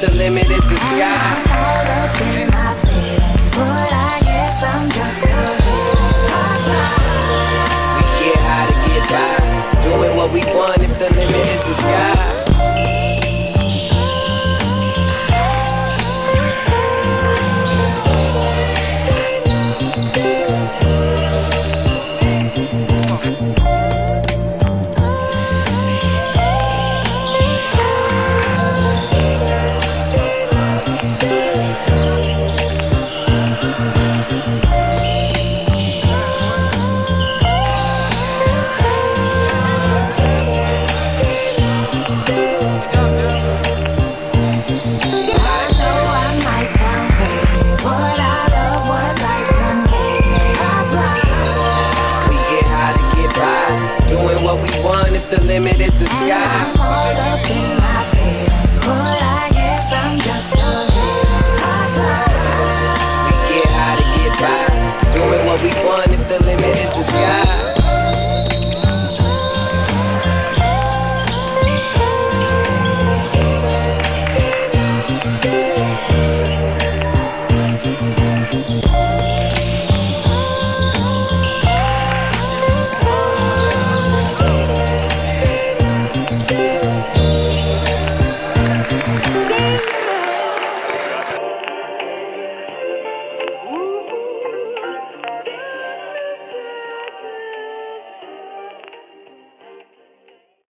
the limit is the sky. I'm all up in my feelings, but I guess I'm just a We get high to get by, doing what we want if the limit is the sky. The limit is the sky.